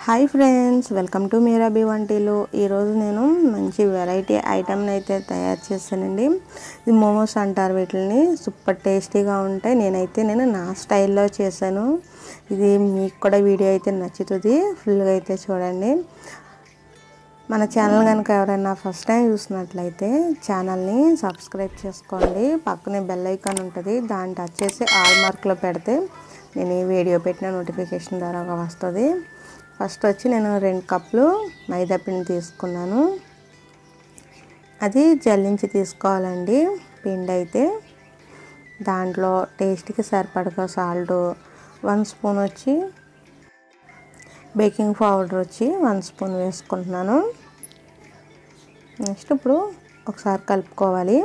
Hi friends, welcome to Meerabi వంటిలు. ఈరోజు నేను మంచి వెరైటీ ఐటమ్ని అయితే తయారు చేశానండి. ఇది మోమోస్ అంటారు వీటిని. సూపర్ టేస్టీగా ఉంటాయి. నేను నా స్టైల్లో చేశాను. ఇది మీకు కూడా వీడియో అయితే నచ్చుతుంది. ఫుల్గా అయితే చూడండి. మన ఛానల్ కనుక ఎవరైనా ఫస్ట్ టైం చూసినట్లయితే ఛానల్ని సబ్స్క్రైబ్ చేసుకోండి. పక్కనే బెల్ ఐకాన్ ఉంటుంది, దాన్ని టచ్ చేసి ఆల్ మార్క్లో పెడితే నేను ఈ వీడియో పెట్టిన నోటిఫికేషన్ ద్వారా వస్తుంది. ఫస్ట్ వచ్చి నేను 2 కప్పులు మైదా పిండి తీసుకున్నాను. అది జల్లించి తీసుకోవాలండి పిండి అయితే. దాంట్లో టేస్ట్కి సరిపడగా సాల్ట్ 1 స్పూన్ వచ్చి, బేకింగ్ పౌడర్ వచ్చి 1 స్పూన్ వేసుకుంటున్నాను. నెక్స్ట్ ఇప్పుడు ఒకసారి కలుపుకోవాలి.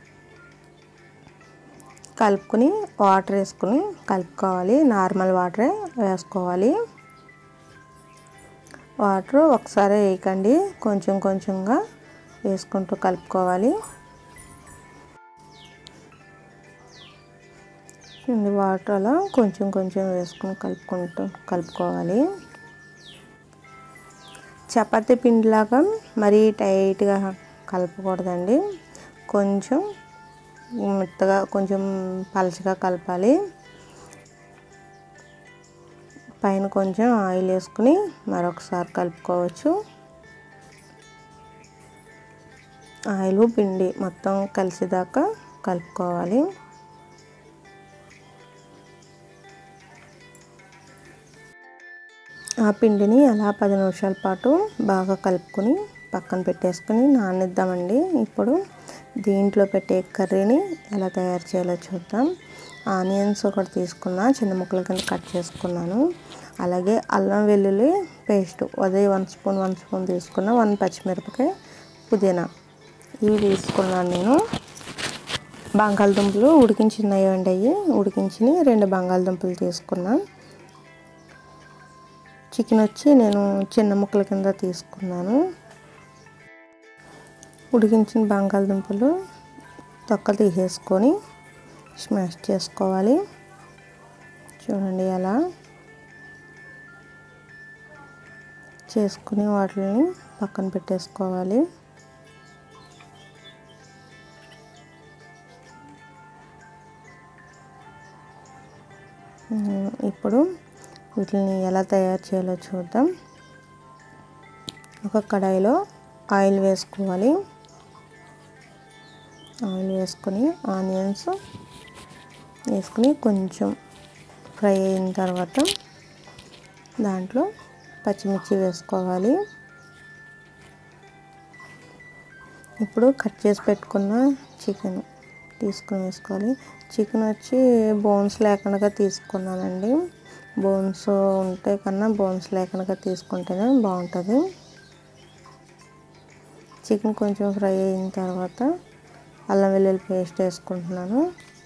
కలుపుకొని వాటర్ వేసుకుని కలుపుకోవాలి. నార్మల్ వాటరే వేసుకోవాలి. వాటర్ ఒకసారి వేయకండి, కొంచెం కొంచెంగా వేసుకుంటూ కలుపుకోవాలి. వాటర్ అలా కొంచెం కొంచెం వేసుకుని కలుపుకోవాలి. చపాతీ పిండిలాగా మరీ టైట్గా కలపకూడదండి. కొంచెం మెత్తగా, కొంచెం పలచగా కలపాలి. పైన కొంచెం ఆయిల్ వేసుకుని మరొకసారి కలుపుకోవచ్చు. ఆయిల్ పిండి మొత్తం కలిసేదాకా కలుపుకోవాలి. ఆ పిండిని అలా 10 నిమిషాల పాటు బాగా కలుపుకొని పక్కన పెట్టేసుకుని నాననిద్దామండి. ఇప్పుడు దీంట్లో పెట్టే కర్రీని ఎలా తయారు చేయాలో చూద్దాం. ఆనియన్స్ ఒకటి తీసుకున్నా, చిన్న ముక్కల కింద కట్ చేసుకున్నాను. అలాగే అల్లం వెల్లుల్లి పేస్ట్ అదే 1 స్పూన్ తీసుకున్నా. 1 పచ్చిమిరపకాయ, పుదీనా ఇవి తీసుకున్నాను నేను. బంగాళదుంపలు ఉడికించినవి అండి. అవి ఉడికించి 2 బంగాళదుంపలు తీసుకున్నా. చికెన్ వచ్చి నేను చిన్న ముక్కల కింద తీసుకున్నాను. ఉడికించిన బంగాళదుంపలు తొక్క తీసేసుకొని స్మాష్ చేసుకోవాలి. చూడండి అలా చేసుకుని వాటిని పక్కన పెట్టేసుకోవాలి. ఇప్పుడు వీటిని ఎలా తయారు చేయాలో చూద్దాం. ఒక కడాయిలో ఆయిల్ వేసుకోవాలి. ఆయిల్ వేసుకొని ఆనియన్స్ వేసుకుని కొంచెం ఫ్రై అయిన తర్వాత దాంట్లో పచ్చిమిర్చి వేసుకోవాలి. ఇప్పుడు కట్ చేసి పెట్టుకున్న చికెన్ తీసుకుని వేసుకోవాలి. చికెన్ వచ్చి బోన్స్ లేకుండా తీసుకున్నానండి. బోన్స్ ఉంటే కన్నా బోన్స్ లేకుండా తీసుకుంటేనే బాగుంటుంది. చికెన్ కొంచెం ఫ్రై అయిన తర్వాత అల్లం వెల్లుల్లి పేస్ట్ వేసుకుంటున్నాను.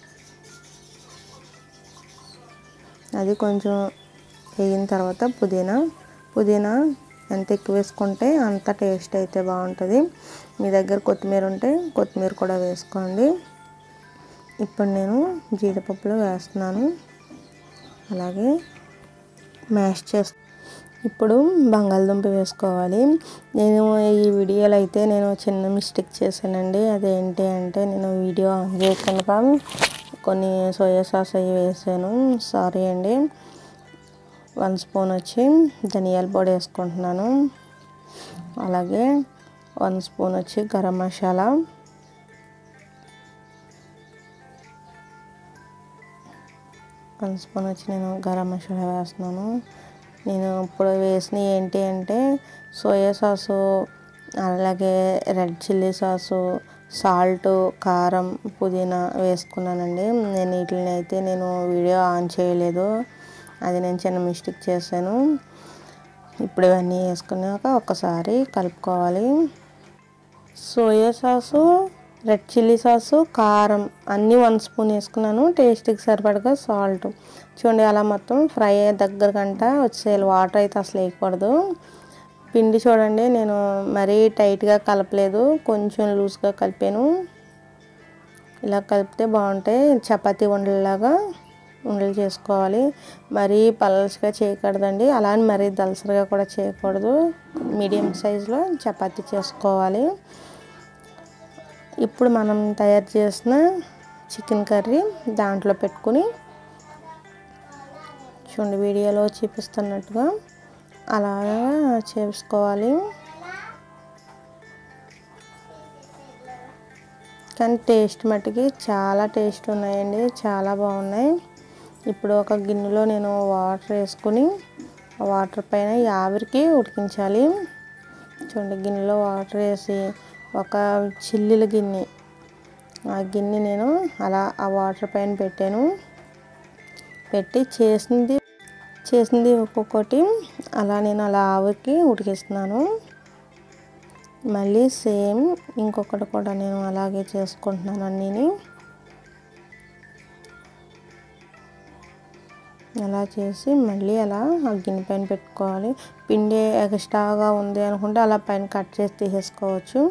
అది కొంచెం వేగిన తర్వాత పుదీనా ఎంత ఎక్కువ వేసుకుంటే అంత టేస్ట్ అయితే బాగుంటుంది. మీ దగ్గర కొత్తిమీర ఉంటే కొత్తిమీర కూడా వేసుకోండి. ఇప్పుడు నేను జీడిపప్పులు వేస్తున్నాను. అలాగే మ్యాష్ ఇప్పుడు బంగాళదుంప వేసుకోవాలి. నేను ఈ వీడియోలో అయితే నేను చిన్న మిస్టేక్ చేశానండి. అదేంటి అంటే నేను వీడియో ఆన్ చేయకుండా కొన్ని సోయా సాస్ అవి వేసాను. సారీ అండి. 1 స్పూన్ వచ్చి ధనియాల పొడి వేసుకుంటున్నాను. అలాగే 1 స్పూన్ వచ్చి గరం మసాలా, 1 స్పూన్ వచ్చి నేను గరం మసాలా వేస్తున్నాను. నేను ఇప్పుడు వేసినవి ఏంటి అంటే సోయా సాసు, అలాగే రెడ్ చిల్లీ సాసు, సాల్ట్, కారం, పుదీనా వేసుకున్నానండి. నేను వీటిని అయితే నేను వీడియో ఆన్ చేయలేదు. అది నేను చిన్న మిస్టేక్ చేశాను. ఇప్పుడు ఇవన్నీ వేసుకున్నాక ఒకసారి కలుపుకోవాలి. Soya sauce, red chilli sauce, కారం అన్నీ 1 స్పూన్ వేసుకున్నాను. టేస్ట్కి సరిపడగా సాల్ట్. చూడండి అలా మొత్తం ఫ్రై అయ్యే దగ్గరకంట వచ్చేయాలి. వాటర్ అయితే అసలు వేయకూడదు. పిండి చూడండి నేను మరీ టైట్గా కలపలేదు, కొంచెం లూజ్గా కలిపాను. ఇలా కలిపితే బాగుంటాయి. చపాతీ ఉండలాగా ఉండలు చేసుకోవాలి. మరీ పల్చగా చేయకూడదండి, అలా అని మరీ దలసరిగా కూడా చేయకూడదు. మీడియం సైజులో చపాతీ చేసుకోవాలి. ఇప్పుడు మనం తయారు చేసిన చికెన్ కర్రీ దాంట్లో పెట్టుకుని చూడండి, వీడియోలో చూపిస్తున్నట్టుగా అలాగా చేసుకోవాలి. కానీ టేస్ట్ మట్టుకి చాలా టేస్ట్ ఉన్నాయండి, చాలా బాగున్నాయి. ఇప్పుడు ఒక గిన్నెలో నేను వాటర్ వేసుకుని వాటర్ పైన ఆవిరికి ఉడికించాలి. చూడండి, గిన్నెలో వాటర్ వేసి ఒక చిల్లుల గిన్నె, ఆ గిన్నె నేను అలా ఆ వాటర్ పైన పెట్టాను. పెట్టి చేసింది ఒక్కొక్కటి అలా నేను అలా ఆవిరికి ఉడికిస్తున్నాను. మళ్ళీ సేమ్ ఇంకొకటి కూడా నేను అలాగే చేసుకుంటున్నాను. అన్నీని అలా చేసి మళ్ళీ అలా ఆ గిన్నె పైన పెట్టుకోవాలి. పిండి ఎక్స్ట్రాగా ఉంది అనుకుంటే అలా పైన కట్ చేసి తీసేసుకోవచ్చు.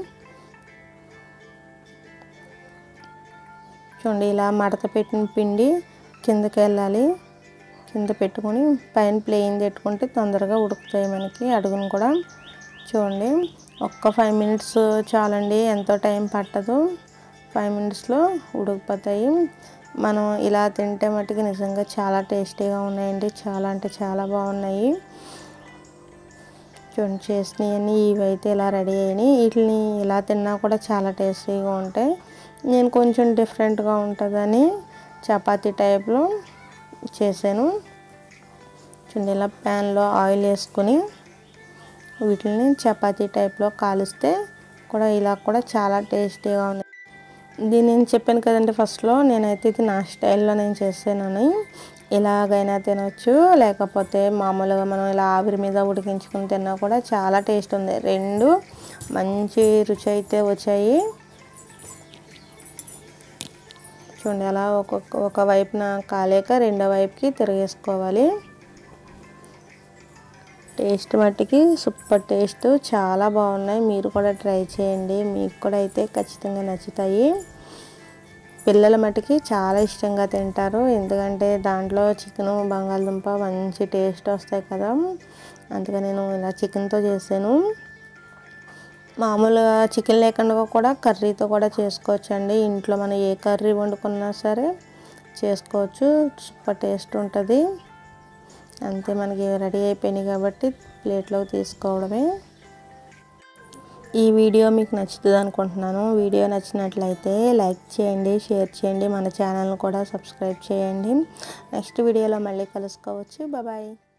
చూడండి, ఇలా మడత పెట్టిన పిండి కిందకి వెళ్ళాలి. కింద పెట్టుకొని పైన ప్లేన్ పెట్టుకుంటే తొందరగా ఉడుకుతాయి మనకి అడుగును కూడా. చూడండి, ఒక్క 5 మినిట్స్ చాలండి, ఎంతో టైం పట్టదు. 5 మినిట్స్లో ఉడికిపోతాయి. మనం ఇలా తింటే మట్టుకు నిజంగా చాలా టేస్టీగా ఉన్నాయండి, చాలా అంటే చాలా బాగున్నాయి. చూడండి, చేసినవన్నీ ఇవైతే ఇలా రెడీ అయినాయి. వీటిని ఇలా తిన్నా కూడా చాలా టేస్టీగా ఉంటాయి. నేను కొంచెం డిఫరెంట్గా ఉంటుందని చపాతీ టైప్లో చేశాను. చూడండి, ఇలా ప్యాన్లో ఆయిల్ వేసుకొని వీటిని చపాతీ టైప్లో కాలిస్తే కూడా ఇలా కూడా చాలా టేస్టీగా ఉంది. దీన్ని నేను చెప్పాను కదండి ఫస్ట్లో, నేనైతే ఇది నా స్టైల్లో నేను చేసానని. ఇలాగైనా తినొచ్చు, లేకపోతే మామూలుగా మనం ఇలా ఆవిరి మీద ఉడికించుకుని తిన్నా కూడా చాలా టేస్ట్ ఉంది. రెండు మంచి రుచి అయితే వచ్చాయి. చూడండి, అలా ఒక వైపున కాలేక రెండో వైపుకి తిరిగేసుకోవాలి. టేస్ట్ మట్టికి సూపర్ టేస్ట్, చాలా బాగున్నాయి. మీరు కూడా ట్రై చేయండి, మీకు కూడా అయితే ఖచ్చితంగా నచ్చుతాయి. పిల్లల మట్టికి చాలా ఇష్టంగా తింటారు, ఎందుకంటే దాంట్లో చికెను బంగాళదుంప మంచి టేస్ట్ వస్తాయి కదా. అందుకని నేను ఇలా చికెన్తో చేశాను. మామూలుగా చికెన్ లేకుండా కూడా కర్రీతో కూడా చేసుకోవచ్చు అండి. ఇంట్లో మనం ఏ కర్రీ వండుకున్నా సరే చేసుకోవచ్చు, సూపర్ టేస్ట్ ఉంటుంది. అంతే, మనకి రెడీ అయిపోయినాయి కాబట్టి ప్లేట్లోకి తీసుకోవడమే. ఈ వీడియో మీకు నచ్చుతుంది అనుకుంటున్నాను. వీడియో నచ్చినట్లయితే లైక్ చేయండి, షేర్ చేయండి, మన ఛానల్ని కూడా సబ్స్క్రైబ్ చేయండి. నెక్స్ట్ వీడియోలో మళ్ళీ కలుసుకోవచ్చు. బాయ్.